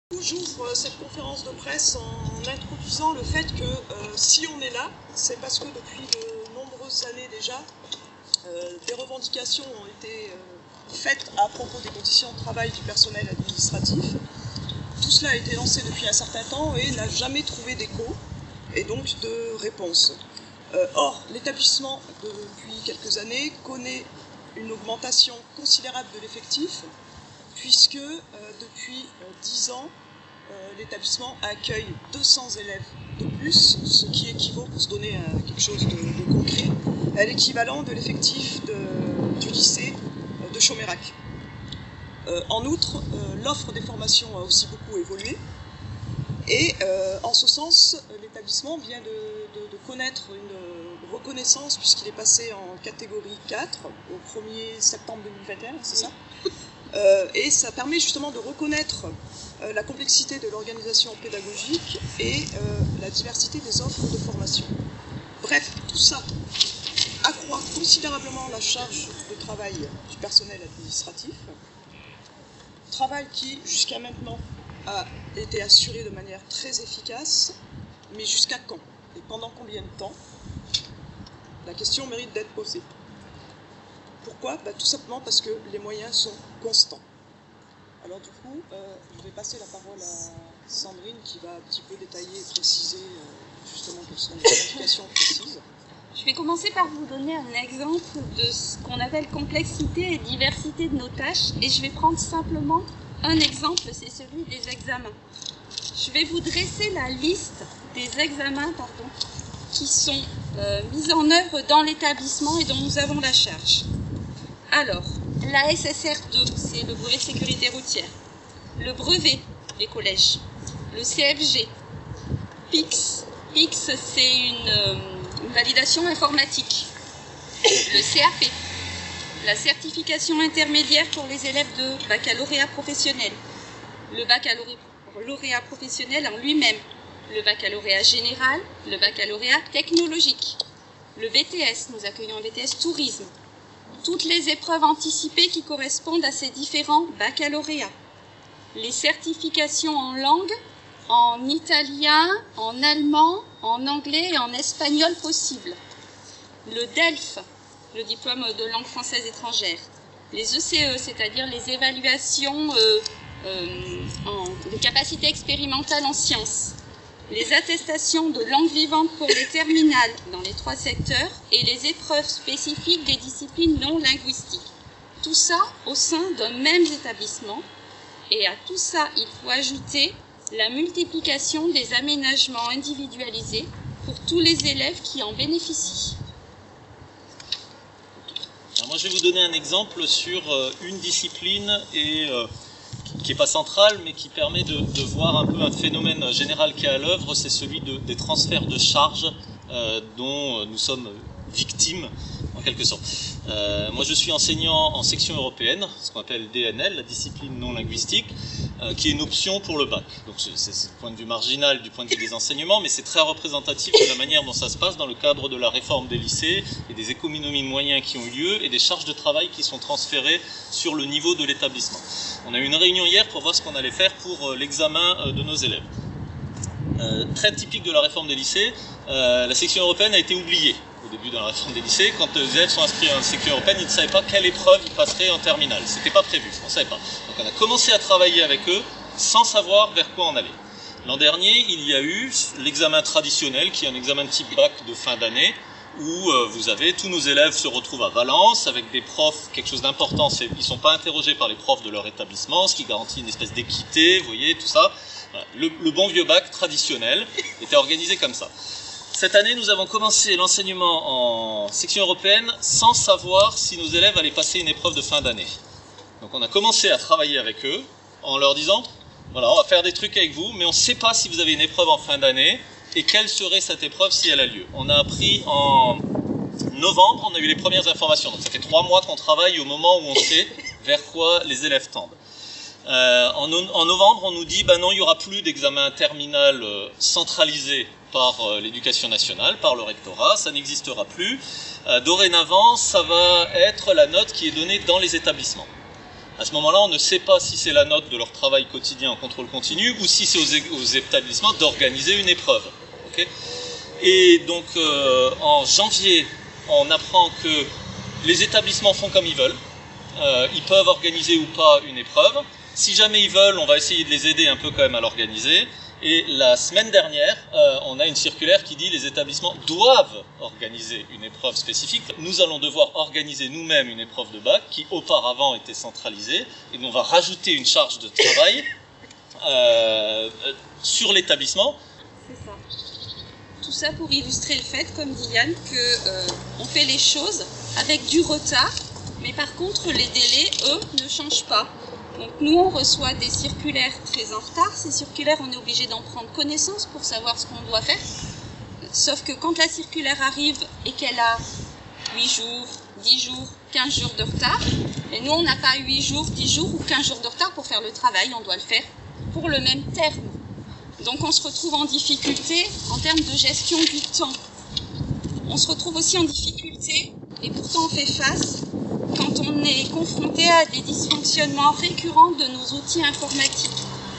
J'ouvre cette conférence de presse en introduisant le fait que si on est là, c'est parce que depuis de nombreuses années déjà, des revendications ont été faites à propos des conditions de travail du personnel administratif. Tout cela a été lancé depuis un certain temps et n'a jamais trouvé d'écho et donc de réponse. Or, l'établissement, depuis quelques années, connaît une augmentation considérable de l'effectif, puisque depuis 10 ans, l'établissement accueille 200 élèves de plus, ce qui équivaut, pour se donner quelque chose de concret, à l'équivalent de l'effectif du lycée de Chomérac. En outre, l'offre des formations a aussi beaucoup évolué, et en ce sens, l'établissement vient de connaître une reconnaissance, puisqu'il est passé en catégorie 4 au 1er septembre 2021, c'est ça ? Et ça permet justement de reconnaître la complexité de l'organisation pédagogique et la diversité des offres de formation. Bref, tout ça accroît considérablement la charge de travail du personnel administratif, travail qui, jusqu'à maintenant, a été assuré de manière très efficace, mais jusqu'à quand? Et pendant combien de temps? La question mérite d'être posée. Pourquoi? Tout simplement parce que les moyens sont constants. Alors du coup, je vais passer la parole à Sandrine qui va un petit peu détailler et préciser justement quelles sont les indications précises. Je vais commencer par vous donner un exemple de ce qu'on appelle complexité et diversité de nos tâches, et je vais prendre simplement un exemple, c'est celui des examens. Je vais vous dresser la liste des examens qui sont mis en œuvre dans l'établissement et dont nous avons la charge. Alors, la SSR2, c'est le brevet de sécurité routière. Le brevet des collèges. Le CFG. PIX. PIX, c'est une validation informatique. Le CAP. La certification intermédiaire pour les élèves de baccalauréat professionnel. Le baccalauréat professionnel en lui-même. Le baccalauréat général. Le baccalauréat technologique. Le VTS, nous accueillons un VTS tourisme. Toutes les épreuves anticipées qui correspondent à ces différents baccalauréats. Les certifications en langue, en italien, en allemand, en anglais et en espagnol possibles. Le DELF, le diplôme de langue française étrangère. Les ECE, c'est-à-dire les évaluations des capacités expérimentales en sciences. Les attestations de langue vivante pour les terminales dans les 3 secteurs et les épreuves spécifiques des disciplines non linguistiques. Tout ça au sein d'un même établissement. Et à tout ça, il faut ajouter la multiplication des aménagements individualisés pour tous les élèves qui en bénéficient. Alors moi, je vais vous donner un exemple sur une discipline qui n'est pas centrale, mais qui permet de voir un peu un phénomène général qui est à l'œuvre, c'est celui des transferts de charges dont nous sommes victimes, en quelque sorte. Moi, je suis enseignant en section européenne, ce qu'on appelle DNL, la discipline non linguistique, qui est une option pour le bac. Donc c'est le point de vue marginal du point de vue des enseignements, mais c'est très représentatif de la manière dont ça se passe dans le cadre de la réforme des lycées et des économies de moyens qui ont eu lieu et des charges de travail qui sont transférées sur le niveau de l'établissement. On a eu une réunion hier pour voir ce qu'on allait faire pour l'examen de nos élèves. Très typique de la réforme des lycées, la section européenne a été oubliée au début de la réforme des lycées. Quand les élèves sont inscrits en section européenne, ils ne savaient pas quelle épreuve ils passeraient en terminale. C'était pas prévu, on ne savait pas. Donc on a commencé à travailler avec eux sans savoir vers quoi on allait. L'an dernier, il y a eu l'examen traditionnel, qui est un examen de type bac de fin d'année, où vous avez tous nos élèves se retrouvent à Valence avec des profs. Quelque chose d'important, c'est qu'ils ne sont pas interrogés par les profs de leur établissement, ce qui garantit une espèce d'équité, vous voyez, tout ça. Voilà. Le bon vieux bac traditionnel était organisé comme ça. Cette année, nous avons commencé l'enseignement en section européenne sans savoir si nos élèves allaient passer une épreuve de fin d'année. Donc on a commencé à travailler avec eux en leur disant, voilà, on va faire des trucs avec vous, mais on ne sait pas si vous avez une épreuve en fin d'année et quelle serait cette épreuve si elle a lieu. On a appris en novembre, on a eu les premières informations. Donc ça fait 3 mois qu'on travaille au moment où on sait vers quoi les élèves tendent. En novembre, on nous dit, non, il n'y aura plus d'examen terminal centralisé par l'éducation nationale, par le rectorat, ça n'existera plus. Dorénavant, ça va être la note qui est donnée dans les établissements. À ce moment-là, on ne sait pas si c'est la note de leur travail quotidien en contrôle continu ou si c'est aux établissements d'organiser une épreuve. Okay, et donc, en janvier, on apprend que les établissements font comme ils veulent. Ils peuvent organiser ou pas une épreuve. Si jamais ils veulent, on va essayer de les aider un peu quand même à l'organiser. Et la semaine dernière, on a une circulaire qui dit les établissements doivent organiser une épreuve spécifique. Nous allons devoir organiser nous-mêmes une épreuve de bac qui auparavant était centralisée. Et on va rajouter une charge de travail sur l'établissement. C'est ça. Tout ça pour illustrer le fait, comme dit Yann, qu'on fait les choses avec du retard. Mais par contre, les délais, eux, ne changent pas. Donc nous, on reçoit des circulaires très en retard. Ces circulaires, on est obligé d'en prendre connaissance pour savoir ce qu'on doit faire. Sauf que quand la circulaire arrive et qu'elle a 8 jours, 10 jours, 15 jours de retard, et nous, on n'a pas 8 jours, 10 jours ou 15 jours de retard pour faire le travail. On doit le faire pour le même terme. Donc on se retrouve en difficulté en termes de gestion du temps. On se retrouve aussi en difficulté, et pourtant on fait face, quand on est confronté à des dysfonctionnements récurrents de nos outils informatiques.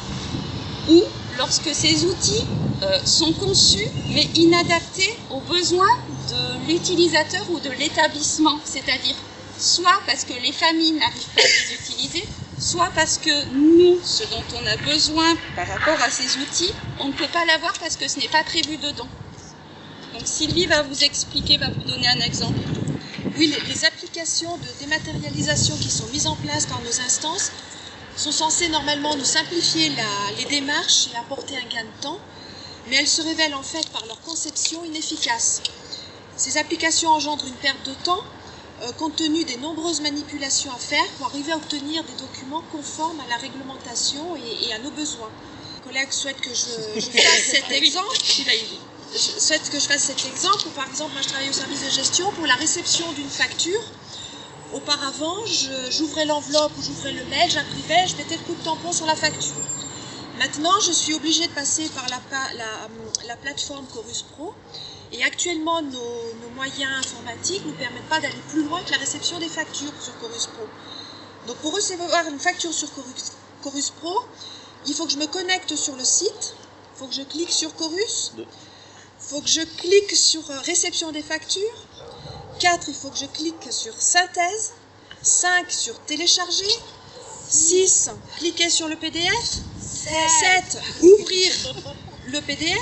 Ou lorsque ces outils sont conçus mais inadaptés aux besoins de l'utilisateur ou de l'établissement. C'est-à-dire soit parce que les familles n'arrivent pas à les utiliser, soit parce que nous, ce dont on a besoin par rapport à ces outils, on ne peut pas l'avoir parce que ce n'est pas prévu dedans. Donc Sylvie va vous expliquer, va vous donner un exemple. Oui, les applications de dématérialisation qui sont mises en place par nos instances sont censées normalement nous simplifier les démarches et apporter un gain de temps, mais elles se révèlent en fait par leur conception inefficaces. Ces applications engendrent une perte de temps compte tenu des nombreuses manipulations à faire pour arriver à obtenir des documents conformes à la réglementation et à nos besoins. Mon collègue souhaite que je fasse cet exemple. Je souhaite que je fasse cet exemple. Par exemple, moi je travaille au service de gestion pour la réception d'une facture. Auparavant, j'ouvrais l'enveloppe ou j'ouvrais le mail, j'imprimais, je mettais le coup de tampon sur la facture. Maintenant, je suis obligée de passer par la plateforme Chorus Pro. Et actuellement, nos moyens informatiques ne nous permettent pas d'aller plus loin que la réception des factures sur Chorus Pro. Donc pour recevoir une facture sur Chorus Pro, il faut que je me connecte sur le site, il faut que je clique sur Chorus, il faut que je clique sur réception des factures, 4, il faut que je clique sur synthèse, 5 sur télécharger, 6, cliquer sur le PDF, 7, ouvrir le PDF,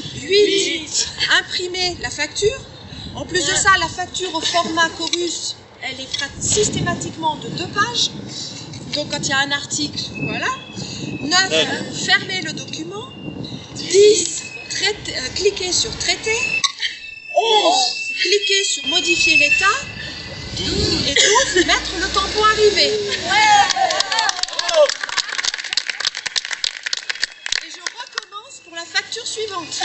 8, imprimer la facture. En plus de ça, la facture au format Chorus, elle est systématiquement de 2 pages. Donc quand il y a un article, voilà. 9, fermer le document. 10, cliquer sur traiter. 11, cliquer sur modifier l'état. Et 12, mettre le tampon arrivé. Et je recommence pour la facture suivante.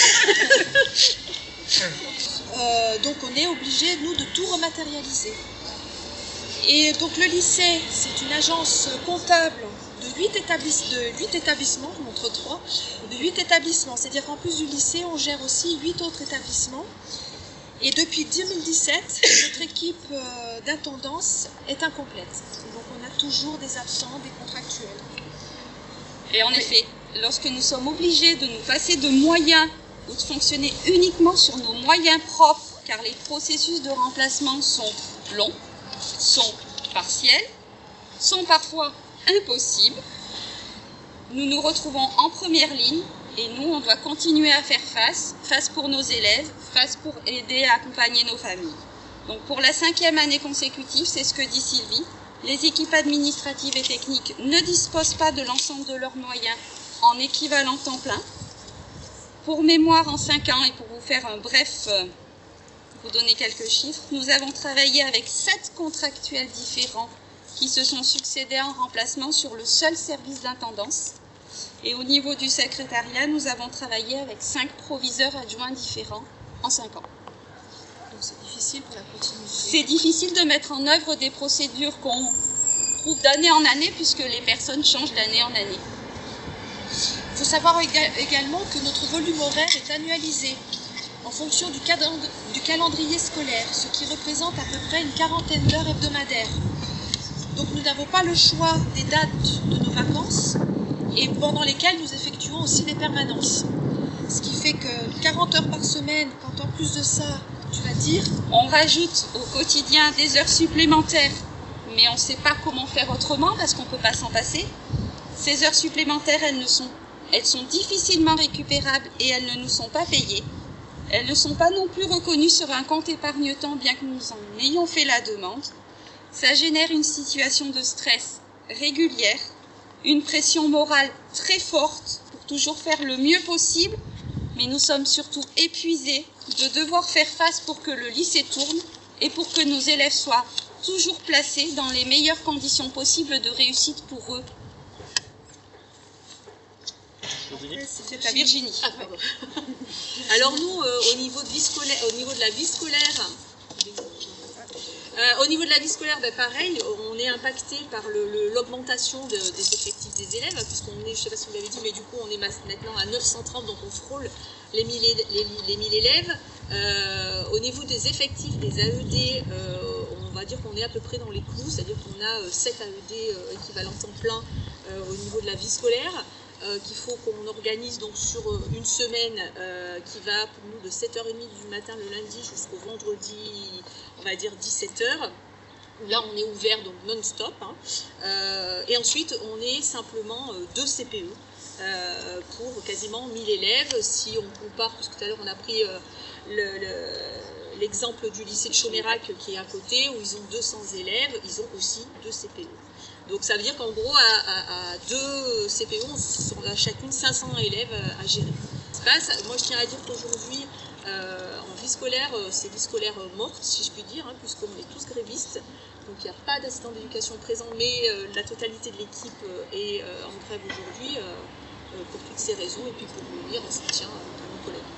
Donc on est obligé, nous, de tout rematérialiser. Et donc le lycée, c'est une agence comptable de 8 établissements, je montre 3, de 8 établissements. C'est-à-dire qu'en plus du lycée, on gère aussi 8 autres établissements. Et depuis 2017, notre équipe d'intendance est incomplète. Donc on a toujours des absents, des contractuels. Et en effet, lorsque nous sommes obligés de nous passer de moyens ou de fonctionner uniquement sur nos moyens propres, car les processus de remplacement sont longs, sont partiels, sont parfois impossibles, nous nous retrouvons en première ligne et nous, on doit continuer à faire face pour nos élèves, face pour aider à accompagner nos familles. Donc pour la 5e année consécutive, c'est ce que dit Sylvie, les équipes administratives et techniques ne disposent pas de l'ensemble de leurs moyens en équivalent temps plein. Pour mémoire, en 5 ans, et pour vous faire un bref, vous donner quelques chiffres, nous avons travaillé avec 7 contractuels différents qui se sont succédés en remplacement sur le seul service d'intendance. Et au niveau du secrétariat, nous avons travaillé avec 5 proviseurs adjoints différents en 5 ans. Donc c'est difficile pour la continuité. C'est difficile de mettre en œuvre des procédures qu'on trouve d'année en année puisque les personnes changent d'année en année. Il faut savoir également que notre volume horaire est annualisé en fonction du calendrier scolaire, ce qui représente à peu près une quarantaine d'heures hebdomadaires. Donc nous n'avons pas le choix des dates de nos vacances et pendant lesquelles nous effectuons aussi des permanences. Ce qui fait que 40 heures par semaine, quand en plus de ça, tu vas dire... On rajoute au quotidien des heures supplémentaires, mais on ne sait pas comment faire autrement parce qu'on ne peut pas s'en passer. Ces heures supplémentaires, elles sont difficilement récupérables et elles ne nous sont pas payées. Elles ne sont pas non plus reconnues sur un compte épargne-temps, bien que nous en ayons fait la demande. Ça génère une situation de stress régulière, une pression morale très forte pour toujours faire le mieux possible, mais nous sommes surtout épuisés de devoir faire face pour que le lycée tourne et pour que nos élèves soient toujours placés dans les meilleures conditions possibles de réussite pour eux. C'est à Virginie. Ah, pardon. Alors nous, au niveau de la vie scolaire, ben pareil, on est impacté par l'augmentation des effectifs des élèves, puisqu'on est, je ne sais pas si vous l'avez dit, mais du coup on est maintenant à 930, donc on frôle les 1000 élèves. Au niveau des effectifs des AED, on va dire qu'on est à peu près dans les clous, c'est-à-dire qu'on a 7 AED équivalents temps plein au niveau de la vie scolaire. Qu'il faut qu'on organise donc sur une semaine qui va pour nous de 7h30 du matin le lundi jusqu'au vendredi, on va dire 17h. Là on est ouvert donc non-stop. Et ensuite on est simplement 2 CPE pour quasiment 1000 élèves. Si on compare, puisque tout à l'heure on a pris l'exemple du lycée de Chomérac qui est à côté, où ils ont 200 élèves, ils ont aussi 2 CPE. Donc ça veut dire qu'en gros, à 2 CPE, on a chacune 500 élèves à gérer. Moi, je tiens à dire qu'aujourd'hui, en vie scolaire, c'est vie scolaire morte, si je puis dire, puisqu'on est tous grévistes. Donc il n'y a pas d'assistant d'éducation présent, mais la totalité de l'équipe est en grève aujourd'hui pour toutes ces raisons et puis pour venir en soutien à nos collègues.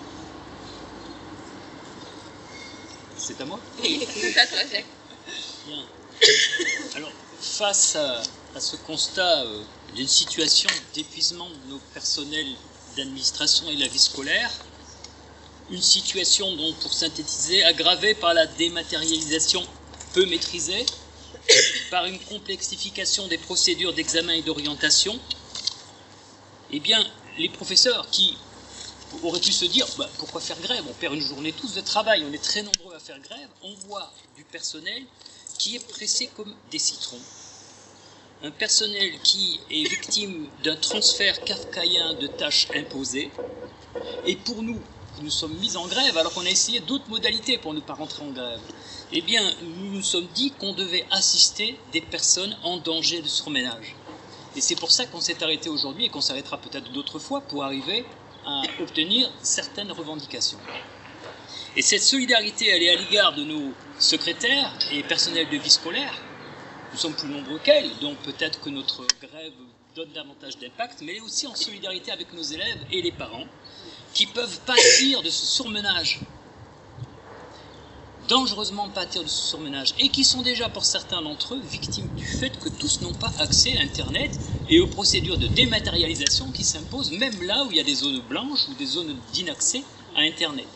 C'est à moi? Oui, c'est à toi, Jacques. Bien. Alors, face à ce constat d'une situation d'épuisement de nos personnels d'administration et de la vie scolaire, une situation dont, pour synthétiser, aggravée par la dématérialisation peu maîtrisée, par une complexification des procédures d'examen et d'orientation, eh bien, les professeurs qui auraient pu se dire pourquoi faire grève, on perd une journée tous de travail, on est très nombreux à faire grève, on voit du personnel qui est pressé comme des citrons. Un personnel qui est victime d'un transfert kafkaïen de tâches imposées. Et pour nous, qui nous sommes mis en grève, alors qu'on a essayé d'autres modalités pour ne pas rentrer en grève, eh bien, nous nous sommes dit qu'on devait assister des personnes en danger de surménage. Et c'est pour ça qu'on s'est arrêté aujourd'hui et qu'on s'arrêtera peut-être d'autres fois pour arriver à obtenir certaines revendications. Et cette solidarité, elle est à l'égard de nos secrétaires et personnels de vie scolaire. Nous sommes plus nombreux qu'elles, donc peut-être que notre grève donne davantage d'impact, mais elle est aussi en solidarité avec nos élèves et les parents, qui peuvent pâtir de ce surmenage, dangereusement pâtir de ce surmenage, et qui sont déjà, pour certains d'entre eux, victimes du fait que tous n'ont pas accès à Internet et aux procédures de dématérialisation qui s'imposent, même là où il y a des zones blanches ou des zones d'inaccès à Internet.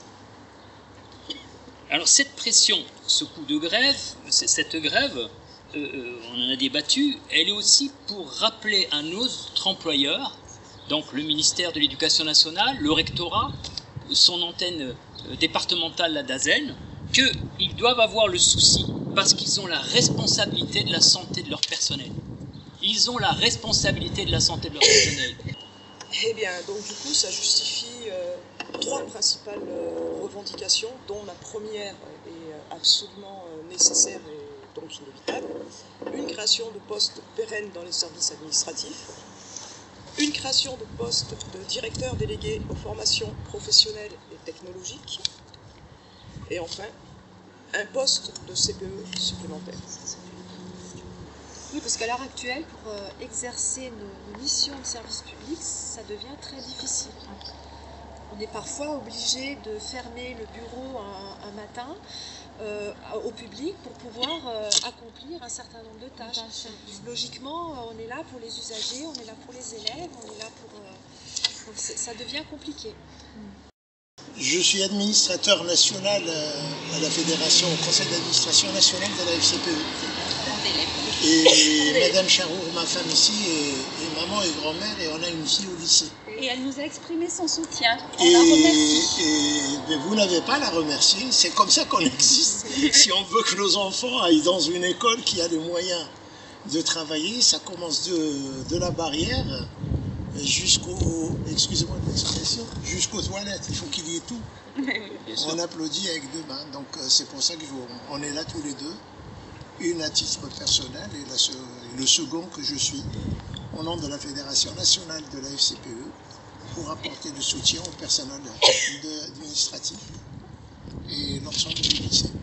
Alors cette pression, ce coup de grève, cette grève, on en a débattu, elle est aussi pour rappeler à notre employeur, donc le ministère de l'Éducation nationale, le rectorat, son antenne départementale, la DAZEN, qu'ils doivent avoir le souci, parce qu'ils ont la responsabilité de la santé de leur personnel. Ils ont la responsabilité de la santé de leur personnel. Eh bien, donc du coup, ça justifie 3 principales revendications, dont la première est absolument nécessaire et donc inévitable. Une création de postes pérennes dans les services administratifs, une création de postes de directeur délégué aux formations professionnelles et technologiques, et enfin, un poste de CPE supplémentaire. Oui, parce qu'à l'heure actuelle, pour exercer nos missions de service public, ça devient très difficile. On est parfois obligé de fermer le bureau un matin au public pour pouvoir accomplir un certain nombre de tâches. Logiquement, on est là pour les usagers, on est là pour les élèves, on est là pour... donc ça devient compliqué. Je suis administrateur national à la Fédération, au conseil d'administration nationale de la FCPE. Et Madame Charour, ma femme ici, est maman et grand-mère, et on a une fille au lycée. Et elle nous a exprimé son soutien. On la remercie. Mais vous n'avez pas à la remercier, c'est comme ça qu'on existe. Si on veut que nos enfants aillent dans une école qui a les moyens de travailler, ça commence de la barrière jusqu'au, excusez-moi de l'expression, jusqu'aux toilettes. Il faut qu'il y ait tout. On applaudit avec deux mains. Donc c'est pour ça qu'on est là tous les deux. Une à titre personnel et le second que je suis au nom de la Fédération nationale de la FCPE pour apporter le soutien au personnel administratif et l'ensemble du lycée.